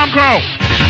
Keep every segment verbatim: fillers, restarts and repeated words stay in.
One Crow.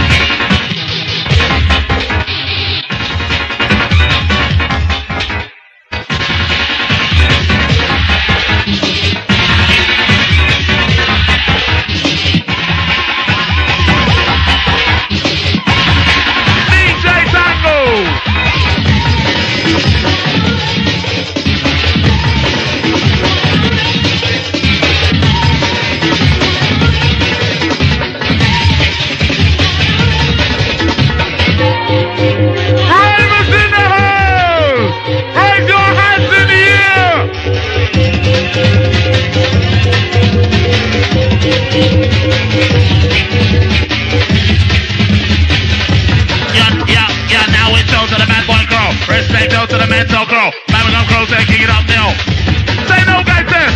Respect out to the mental crow. Babylon Crow say kick it up now. Say no guys there.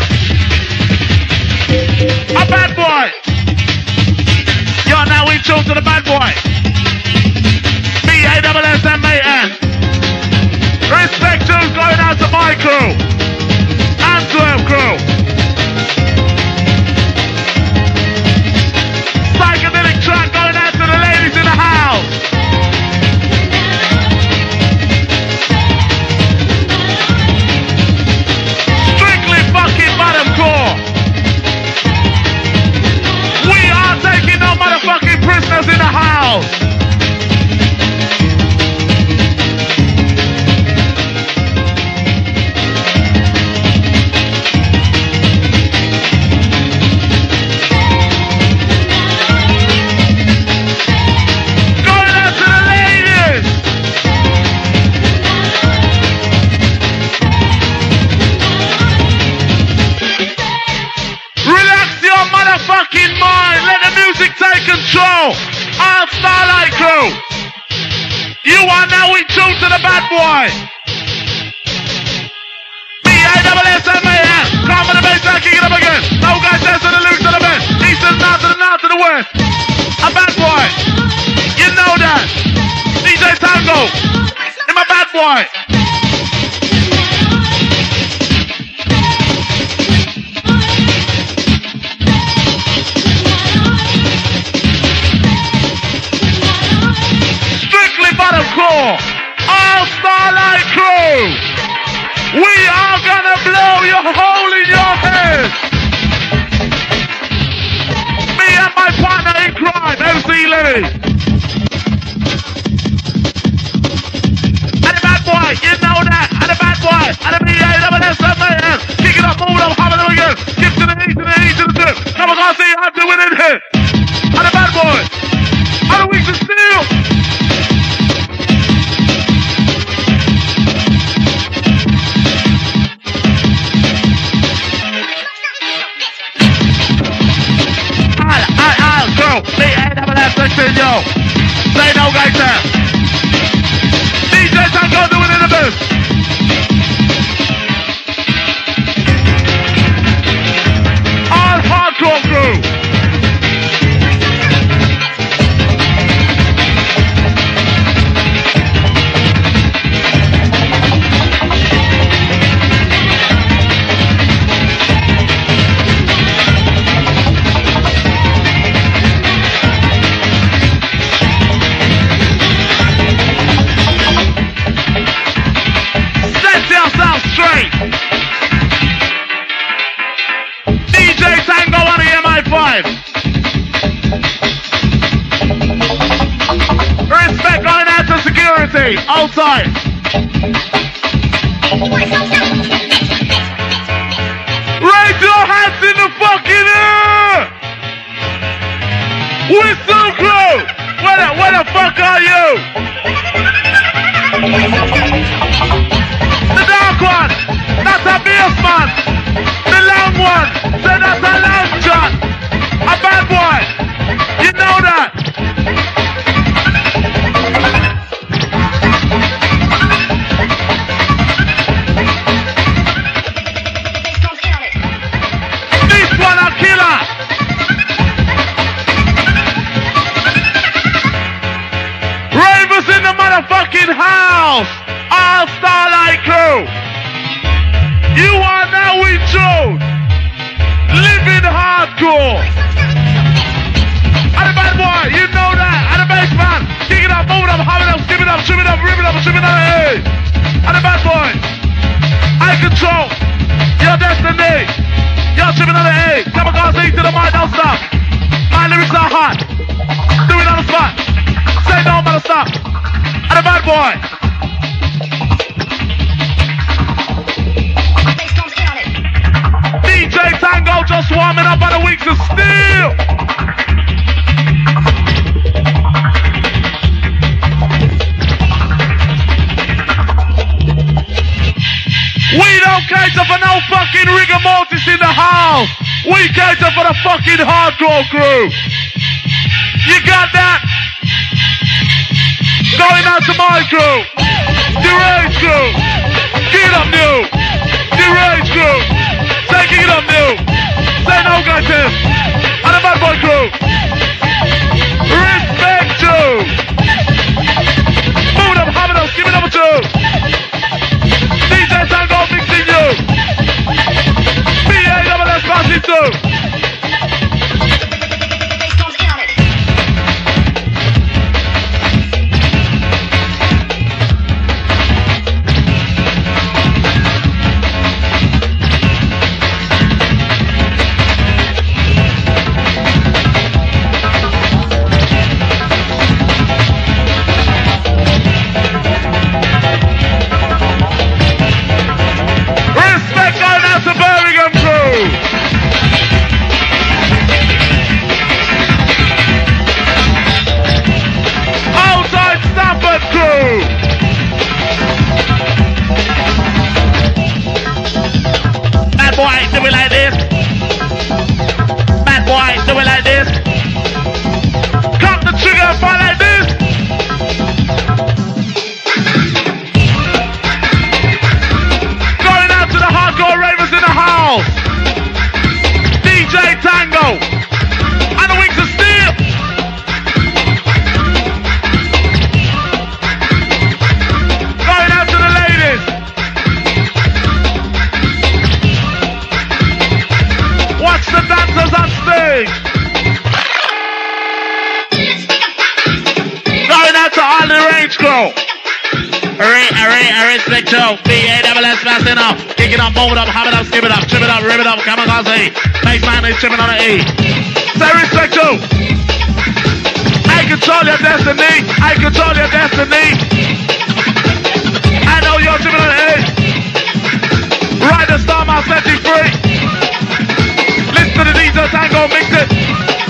A bad boy. You're now in tune to the bad boy. B A S S M A N. Respect tunes going out to my crew. Antwerp crew. Psychedelic track going out to the ladies in the house. We are taking no motherfucking prisoners in the house. Going out to the ladies. Relax your motherfucking mind. Let the music take control. All Starlight Crew. You are now in tune to the bad boy. B A S S M A N. Come on the bass line, kick it up again. No guys dance to the lyrics to the best. East to the north to the north to the west. A bad boy. You know that. D J Tango. I'm a bad boy. Bottom core, all Starlight Crew. We are gonna blow your hole in your head. Me and my partner in crime, M C Lee. And the bad boy, you know that. And the bad boy, and the B A S S M A N. Kick it up, move it up, hammer them again. Give to the E, to the E, to the two. Come on, guys, see, I'm doing it here. And the bad boy, and the weeks of steel. Go, B A S S section, yo. Say no, guys, there. D J Tango doing it in the booth. All hardcore crew. Straight. D J Tango on the M I five. Respect going out to security outside. Raise your hands in the fucking air. Whistle crew. Where the, where the fuck are you? The dark one, that's a bass man. The long one, say that's a long shot. A bad boy, you know that. This one a killer. Ravers in the motherfucking house. All Starlight Crew. You are now in tune. Living hardcore. And the bad boy, you know trim it up, rip it up, trim it on the A. And the bad boy. I control your destiny. You're trimming on the A. Kamikaze to the mic, don't stop. My lyrics are hot. Do it on the spot. Say no, man, stop. And the bad boy. D J Tango just warming up on the Weeks of Steel. We don't cater for no fucking rigor mortis in the house. We cater for the fucking hardcore crew. You got that? Going out to my crew. The Rage crew. Get up, new. The Rage crew. Taking it up, new. Say no, guys, him. And the bad boy crew. Respect you. Move it up, hammer it up, give it number two. D J Tango mixing you. B A double S passing through. Kick it up, move it up, have it up, skip it up, trim it up, rip it up, Kamikaze. Baseman is trimming on the E. Say respect you. I control your destiny. I control your destiny. I know you're trimming on the E. Ride the star, I'll set you free. Listen to the D J Tango, mix it.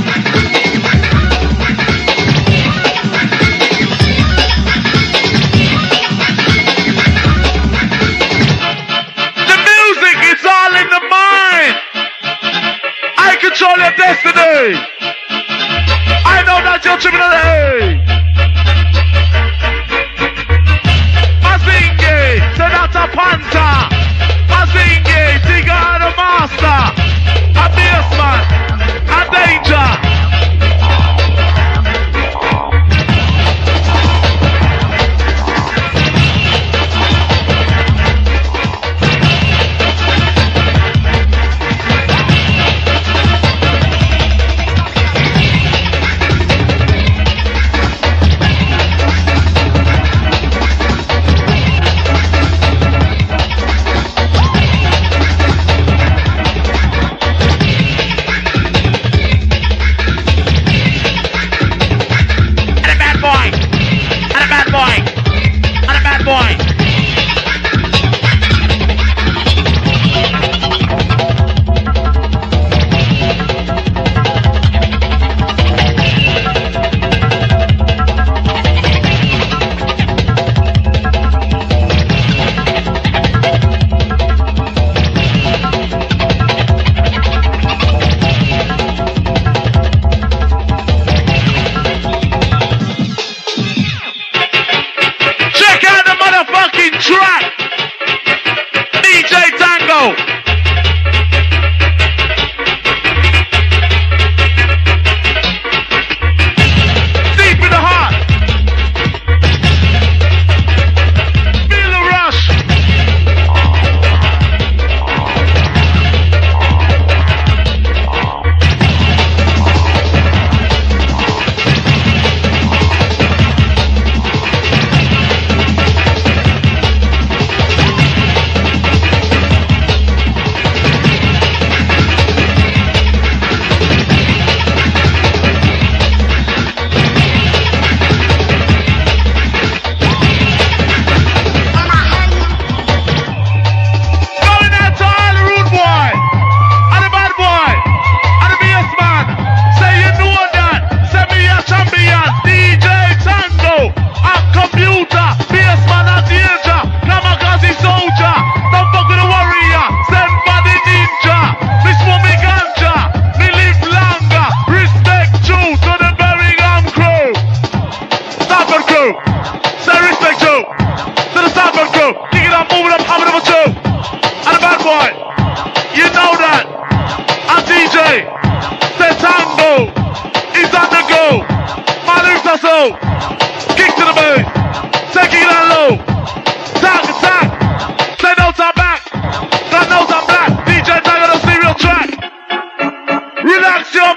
Control your destiny. I know that you're tripping on the A. Mazingi, Sonata Panta. Mazingi, Tiga and a Master. A Beastman. A Danger.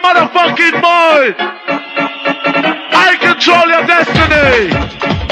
motherfucking mind. I control your destiny.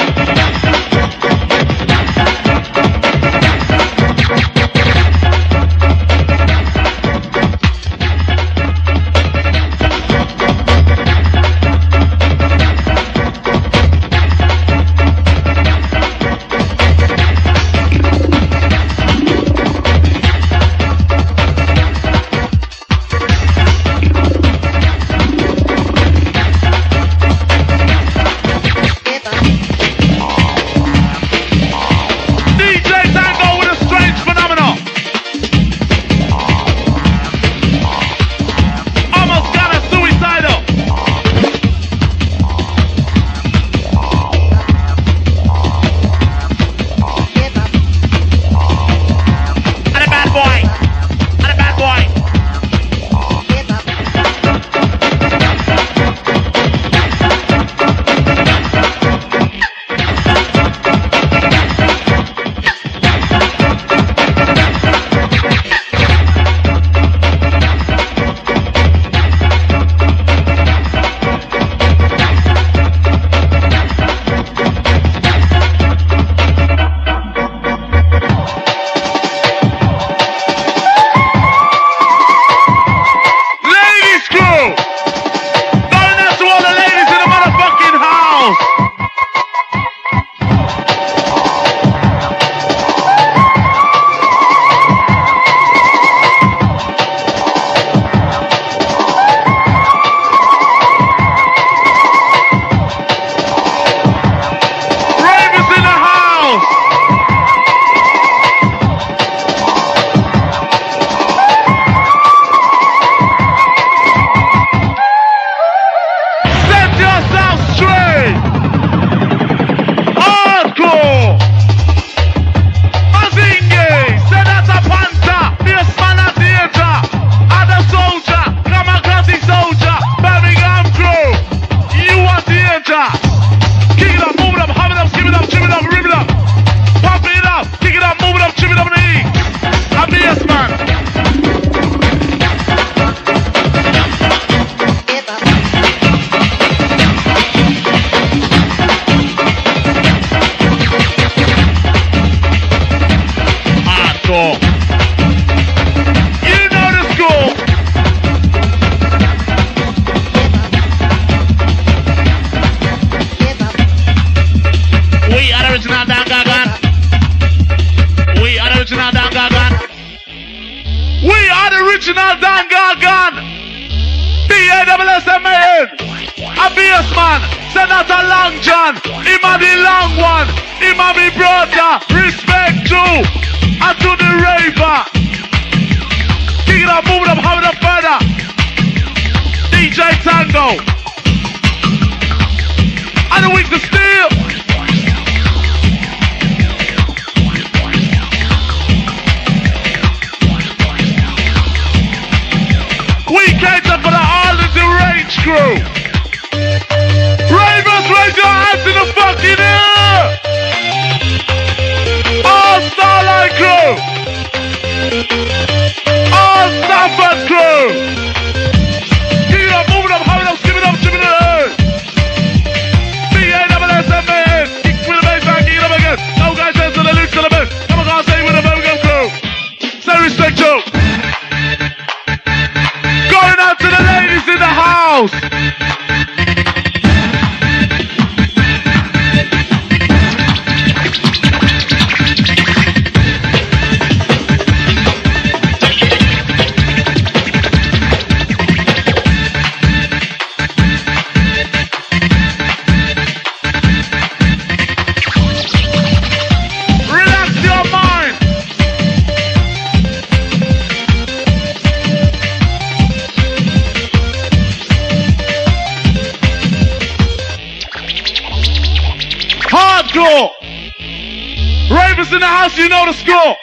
Ravens in the house, you know the score.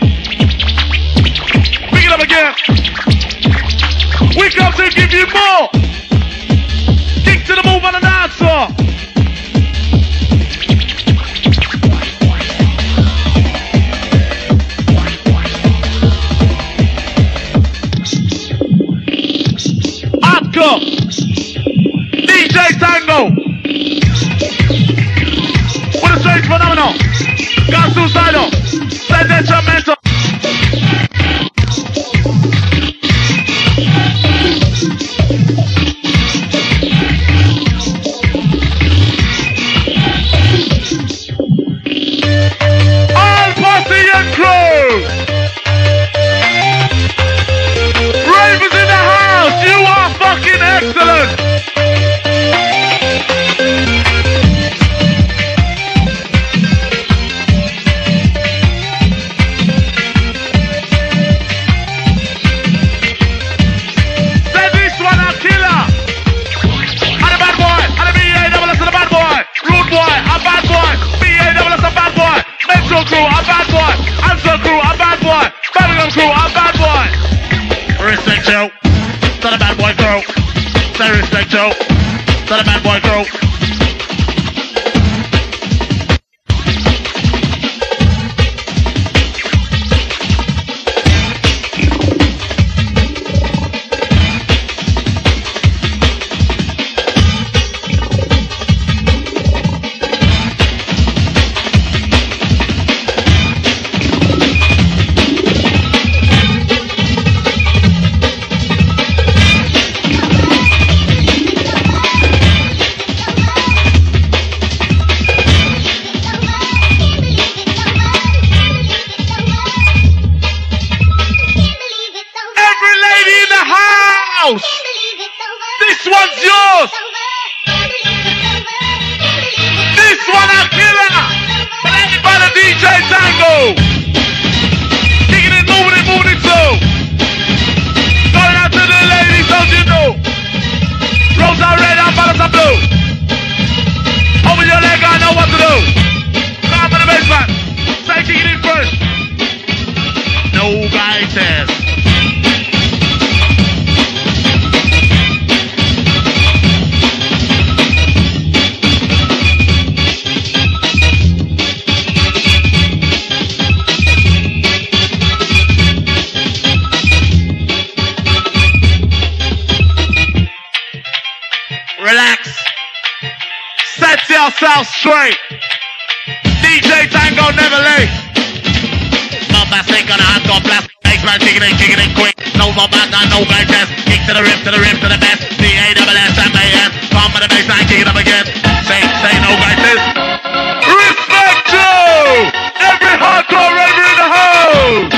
Pick it up again. We come to give you more. Kick to the move on the dancer. Hardcore. Tango. With a strange phenomenal. Got suicidal. Send instrumental. All posse and crew. Ravers in the house. You are fucking excellent. Crew, a bad boy. Answer crew, a bad boy. Birmingham crew, a bad boy. Respect Joe. To the bad boy crew. Say respect Joe. To the bad boy crew. This one's yours. This one a killer. Played by the D J Tango. Kicking it, moving it, moving it slow. Going out to the ladies, don't you know? Rose are red, and bottles are blue. Open your leg, I know what to do. Come on the basement. Say kicking it first. No guy says. Relax. Set yourself straight. D J Tango never late. No plastic on a hot go blast. Eggs man kicking it, kicking it quick. No more back, no guy test. Kick to the rim, to the rim, to the best. D A S S M A N. Come with the baseline, kick it up again. Say, say no guy test. Respect you. Every hardcore raver in the house.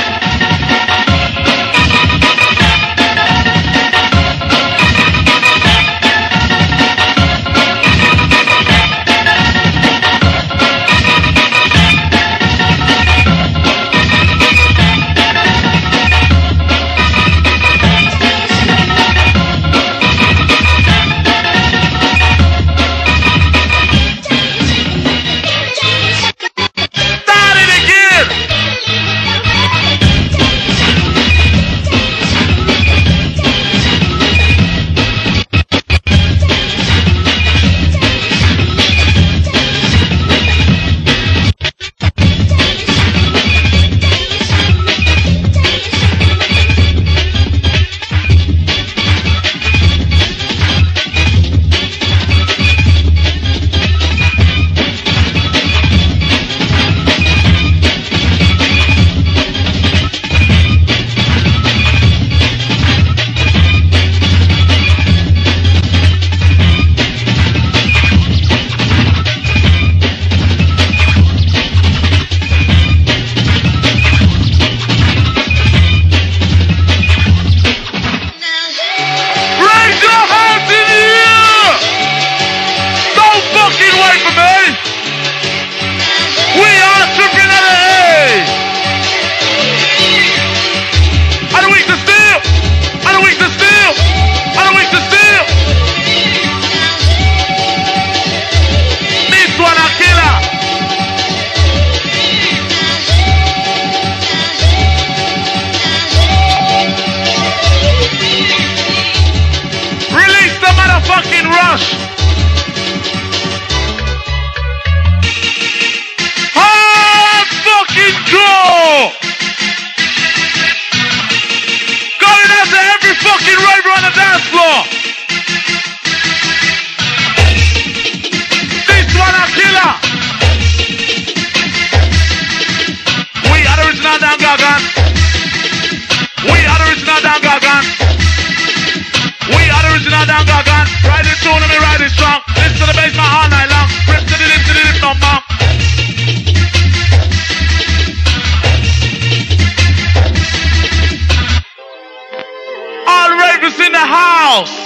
ravers in the house.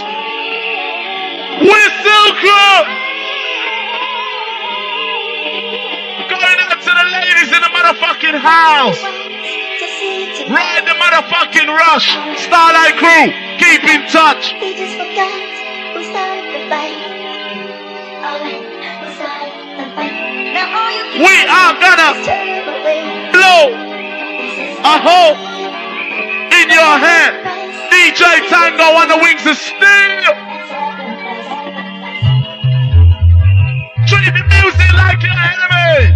Whistle crew. Going out to the ladies in the motherfucking house. Ride the motherfucking rush. Starlight crew, keep in touch. We just forgot who started the fight. Alright, who started the fight. Now all you can We are gonna turn away. blow a hole in your head. D J Tango on the wings of steel. Treat the music like your enemy.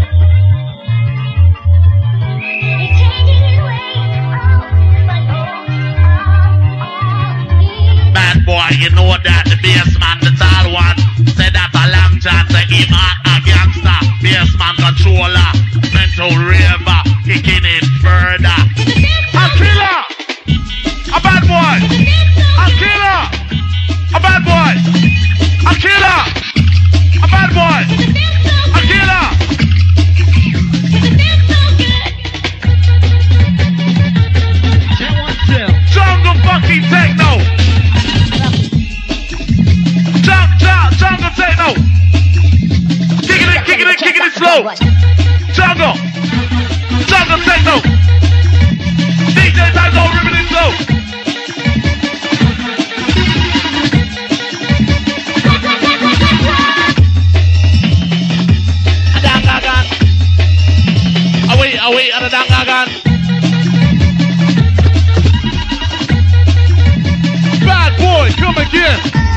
Bad boy, you know that the bass man, the tall one, say that a long shot, say him a, a gangster, bass man controller, mental raver, kicking it further. A killer, a bad boy, a killer, a bad boy, a killer, a bad boy, a killer. Jungle fucking techno. Jungle techno. Kicking it, kicking it, kicking it slow. Jungle. Jungle techno. D J Tango ripping it slow. Adangagan. Away, away, adangagan. Bad boy, come again.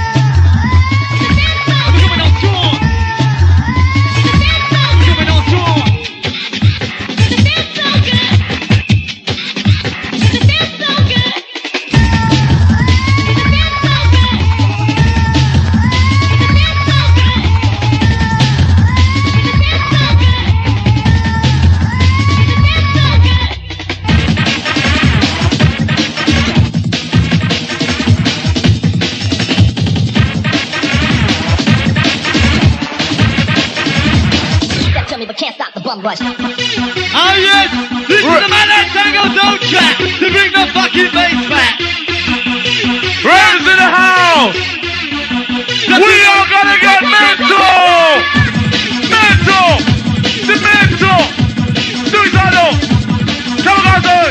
Rush. Oh yes, this is the man that Tango Don't Track to bring the fucking bass back. Ravers in the house. We are gonna get mental. Mental. The mental. Suicidal. Kamikaze.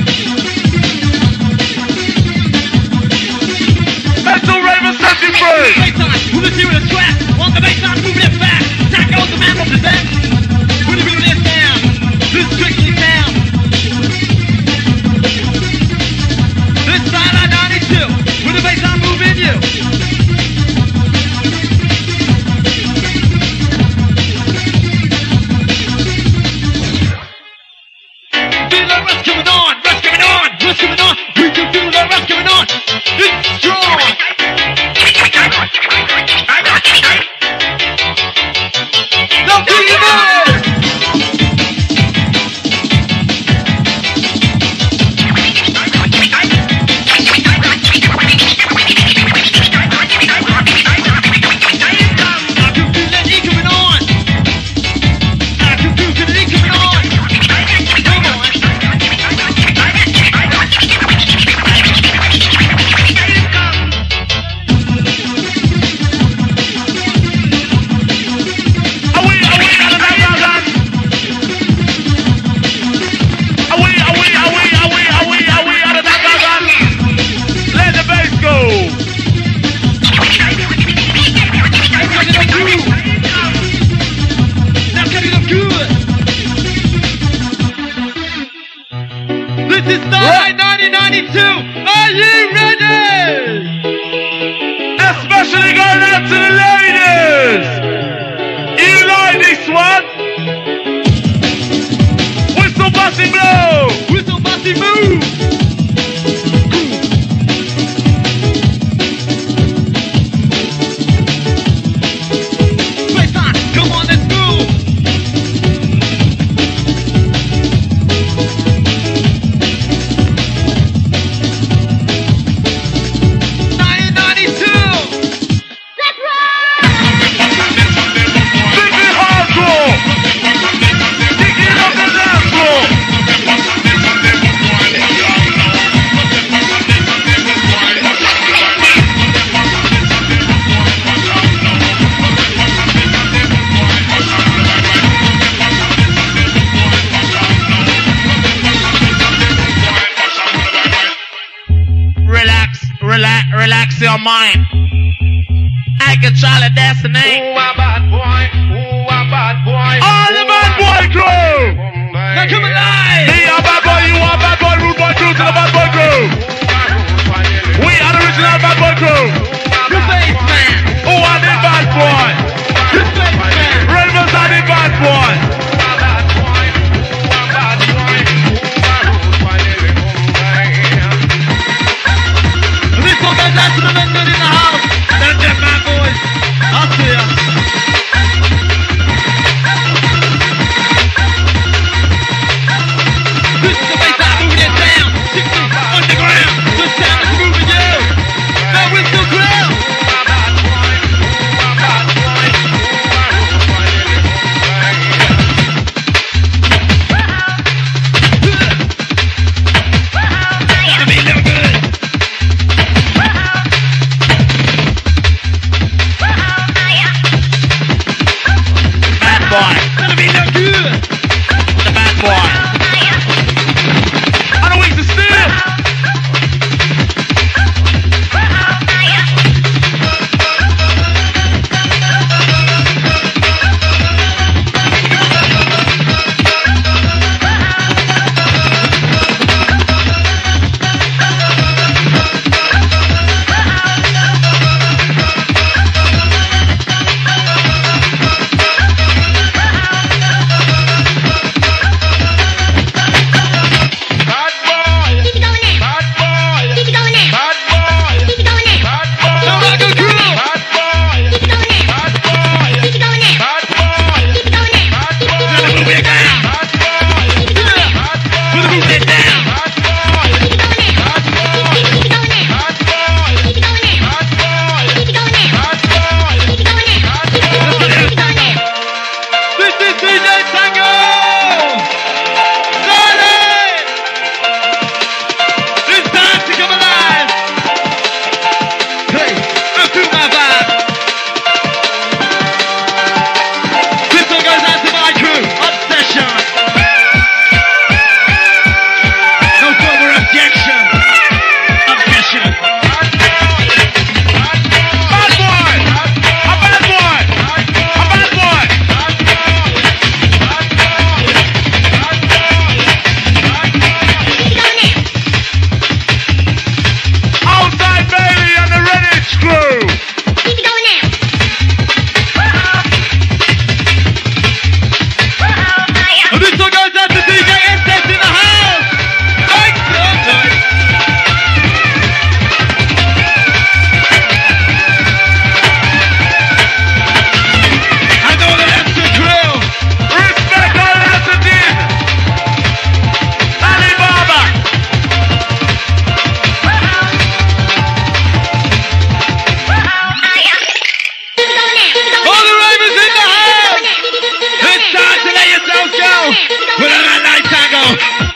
Mental ravers setting free. Baseline, move it to the track. On the baseline, moving it back. Tango's the man from the back. This strictly down. This side I ninety-two. With the bass I'm moving you. Feel the rush coming on, rush coming on, rush coming on. We can feel the rush coming on. It's strong. relax, relax your mind. I control the destiny. Ooh, a bad boy. Ooh, a bad boy. All the bad boy crew. Now come alive. Me a bad boy, you a bad boy, rude boy crew to the bad boy crew. We are the original bad boy crew. The face man. Who are the bad boy? The face man. Ravens are the bad boy. This one goes out to the men in the house. That's them bad boys. I'll see ya. This is the bass out moving it down. sixty underground. The sound is moving you. Now we're still ground. Gonna be no good. Bad boy. Gonna be no good. The bad boy. On the way to steal. Bad boy. Keep it going in. Bad boy. Keep it going in. Bad boy. Keep it going in. Bad boy. Keep it going in. Bad boy. Keep it going in. Bad boy. Keep it going in. Bad boy. Keep it going in. Bad boy. Gonna move it down. Bad boy. Keep it going in. Bad boy. Gonna move it down. Bad boy. Keep it going in. Bad boy. Keep it going in. Bad boy. Keep it going in. Bad boy. Keep it going in. Bad boy. Keep it going in. Bad boy. Keep it going in. This is D J Tango. Started. It's time to come alive. Hey, I feel my vibe. This one goes out to my crew. Obsession. No further objection. Obsession. Bad boy. A bad boy. A bad boy. Keep it going in. Outside Bailey and the Redditch crew. Keep it going in. And this one goes out to D J Incest in the house. Thanks, sir. And all the rest of the crew. Respect all that's a din. Alibaba. Keep it going in. Keep it going in. All the ravens in the house. It's time to let yourself go. Put on that night tango.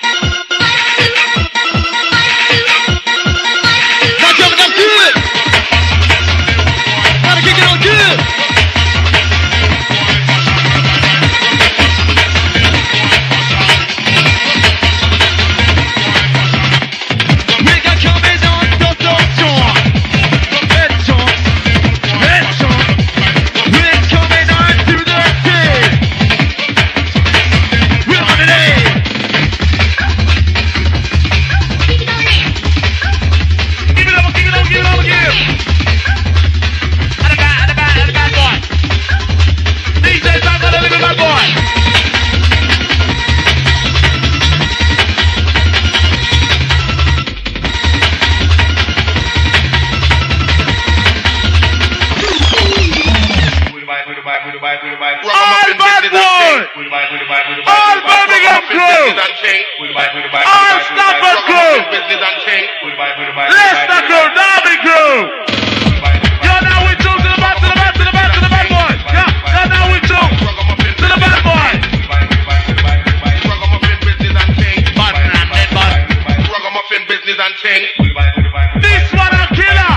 Now jumping up good. Gotta kick it on good. We got coming on distortion. Distortion. Distortion. We're coming on to the day. We're on it, eh? Keep it going in. Give it up, give it up, give it up again. And a bad, and a bad, and a bad boy. D J Tango, the little bad boy. All bad boy. All Birmingham crew. All Stafford crew. Leicester crew, Derby crew. You're now with two to the bad, to the bad, to the bad, to the bad boy. Yeah, you're now with two to the bad boy. Button and dead button. This one a killer.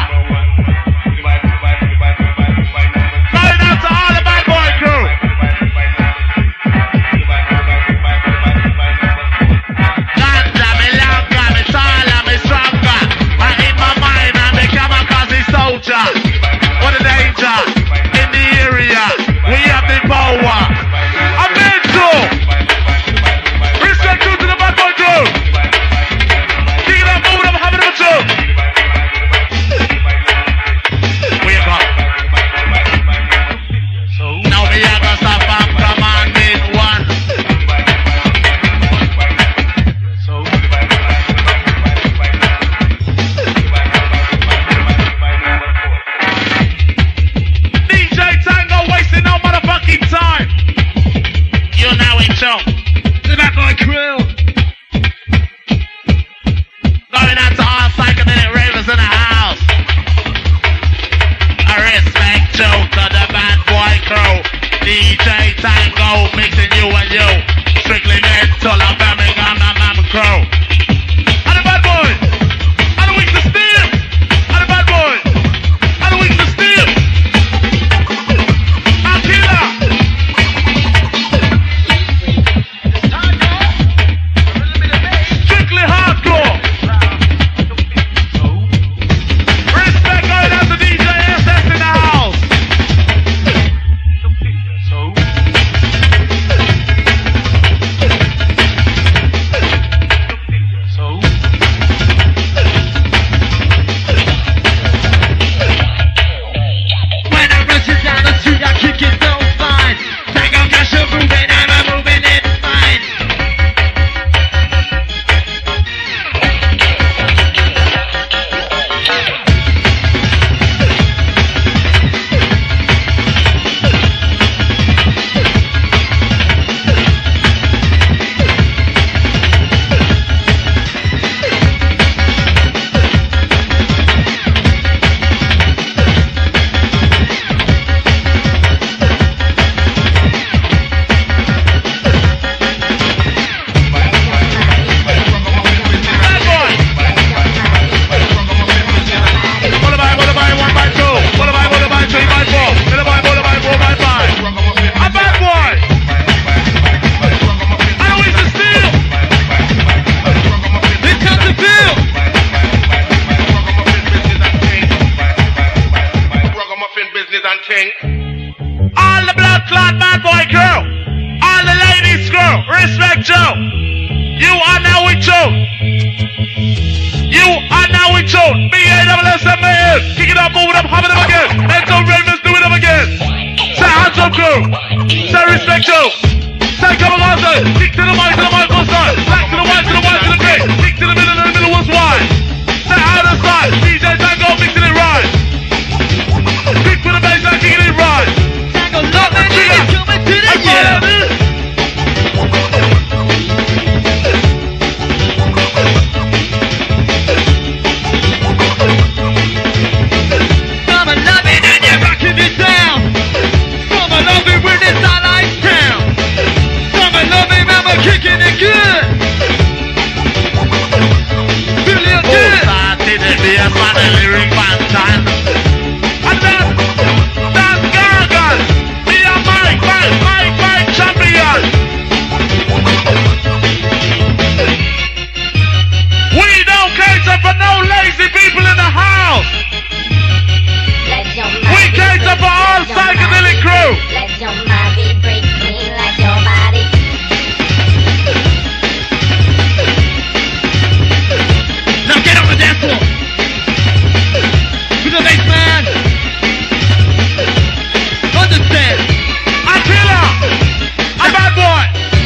Going out to all the bad boy crew. Ganja, me longer, me taller, me stronger. And in my mind, I'm the Tango, mixing you and you. Strictly mental, I'm Birmingham, I'm I'm crow. And the bad boy, and the weak to steal. And the bad boy, and the weak to steal. And killer. Strictly hardcore. Respect going out to D J S S in the house. All the blood clot bad boy crew, all the ladies crew, respect Joe. You are now with Joe. You are now with Joe. B A S S M A S. Kick it up, move it up, hop it up again. Let's go Ravens, do it up again. Say hands up crew. Say respect Joe. Say come on, say kick to the mic, to the mic on side. Back to the white, to the white, to the grey. Kick to the middle, and the middle was wide. Say out of side. D J Tango mixing it right. Kick for the bass, and kicking it right. Tango, love it, it's coming to the yeah. Mama love it and you're rocking it down. Mama love it when it's all like town. Mama love it, mama kicking it good. Feeling good. Started it be a funny lyric band time. And then, that's Gargan. Be a Mike, Mike, Mike, Mike champion. We don't cater for no lazy people in the house. We cater for all psychedelic crew. Let your body break clean like your body. Now get on the dance floor. To the bass man. Understand. I'm killer. I'm bad boy.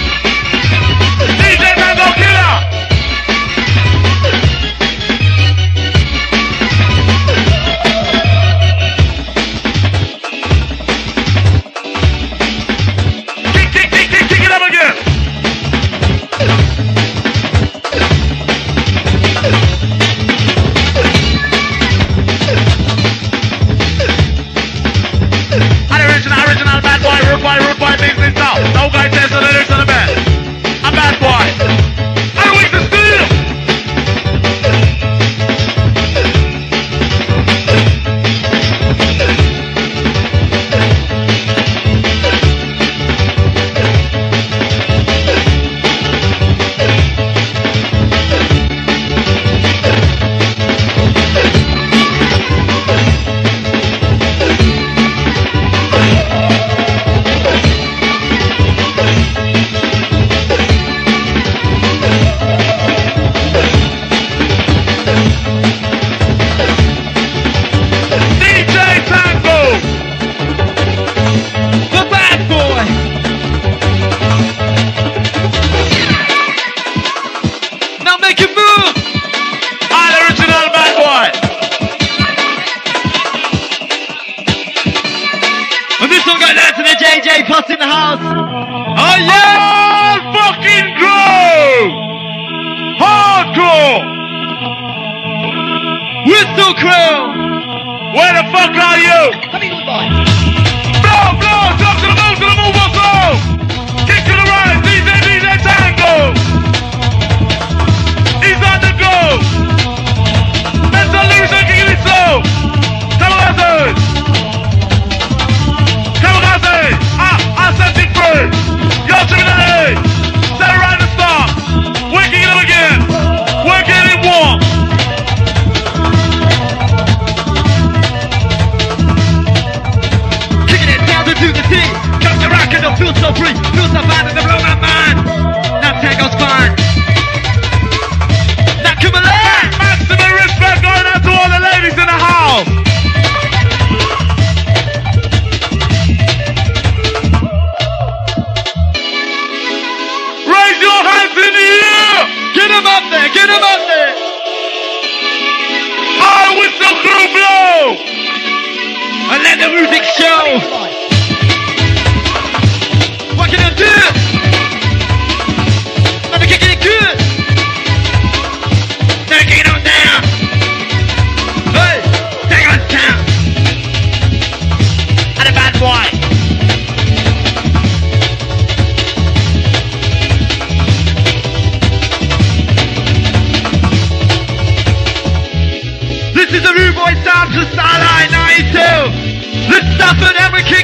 D J Tango killer. Kick, kick, kick, kick, kick it up again. An original, original bad boy, root boy, root boy, business now. No guy says the lyrics on the bed. I'm bad boy. I'm weak to steal. D J Tango. The bad boy. Now make it move. All original bad boy. And this one goes out to the J J Plus in the house. Oh yeah. All fucking crew. Hardcore. Whistle crew. Where the fuck are you? Come here, good boy. Blow, blow, jump to the move, to the move, what's up?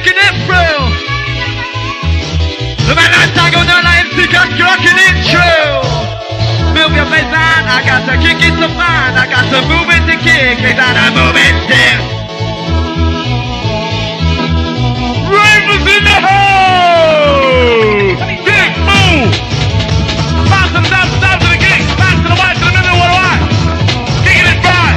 kicking it through. The man like Tango, no like M C Cut, rocking it true. Move your baseline, I got to kick it to mine. I got to move it to kick it, and I move it still. Ravens in the hole! Big move! Bounce to the down, down to the kick, back to the right, to the middle, what do I? Kicking it right!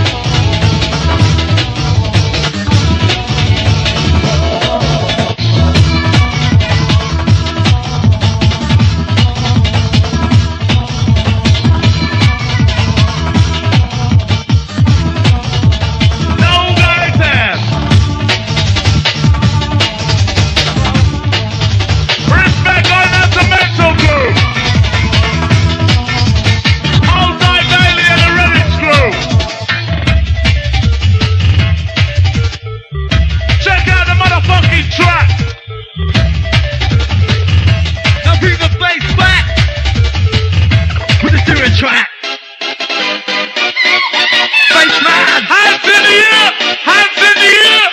Track. Baseman, hands in the air, hands in the air.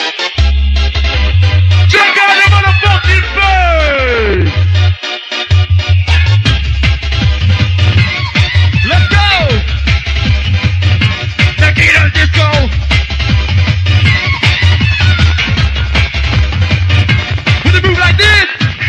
Check out the motherfucking face. Let's go. Tequila disco. With a move like this.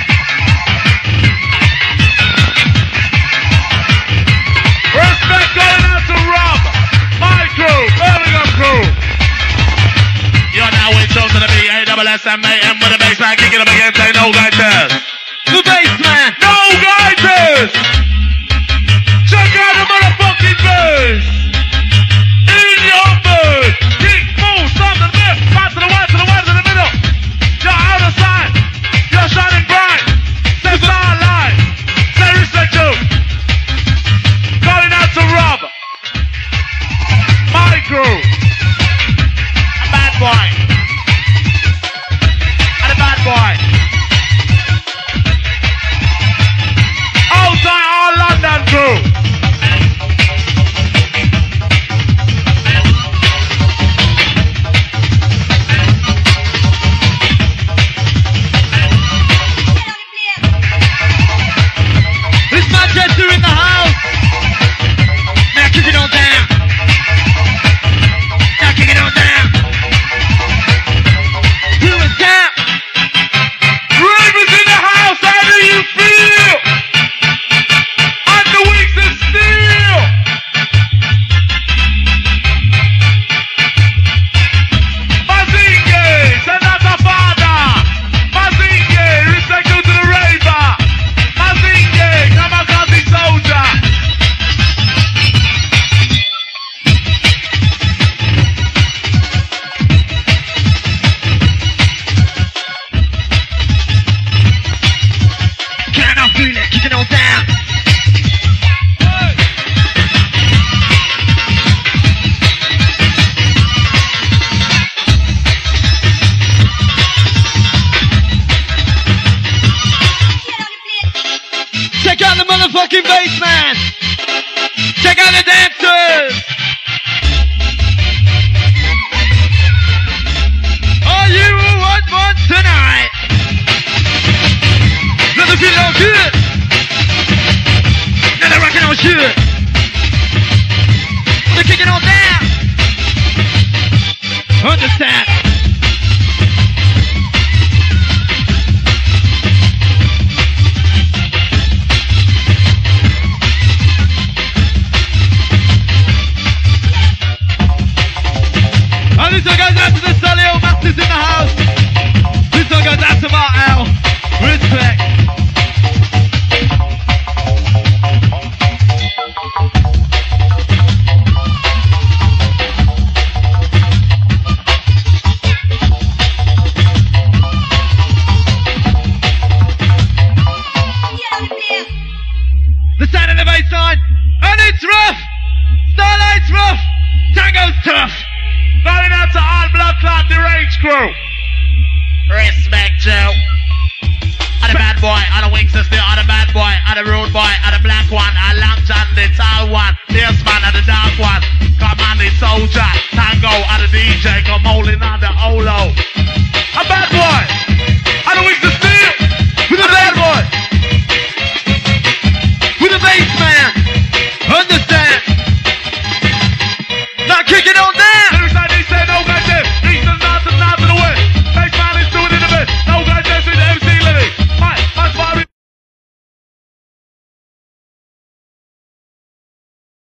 S M A M with a baseline kicking up against a no guy test. The baseman, no guy test. Check out the motherfucking bass. In your bird. Kick, move, stop to the middle. Back to the right, to the right, to the middle. You're out of sight. You're shining bright. Say starlight. Say respect you. Calling out to Rob. My crew. A bad boy. Boy. Outside all London crew. This Manchester in the house. Now kick it on down. Now kick it on down. Who is down? Ravens in the house, how do you feel? Under weeks of steel. Mazinge, send out the father. Mazinge, respect you to the raver. Mazinge, Kamikaze soldier. Feel it, kick it on down. Check out the motherfucking baseman. Check out the dancers. Are you a one one tonight? Let the feel all good. Now they're rocking on shit. They're kicking on down. Understand? And this one goes out to the Solio Masters in the house. This one goes out to Mark L. Respect. The sound of the bass line, and it's rough. Starlight's rough. Tango's tough. Going out to all blood clot deranged crew. Respect you. And the bad boy, and the wing sister, and the bad boy, and the rude boy, and the black one, and Long John, the tall one, fierce man, and the dark one. Come on, the soldier, Tango, and the D J, come hold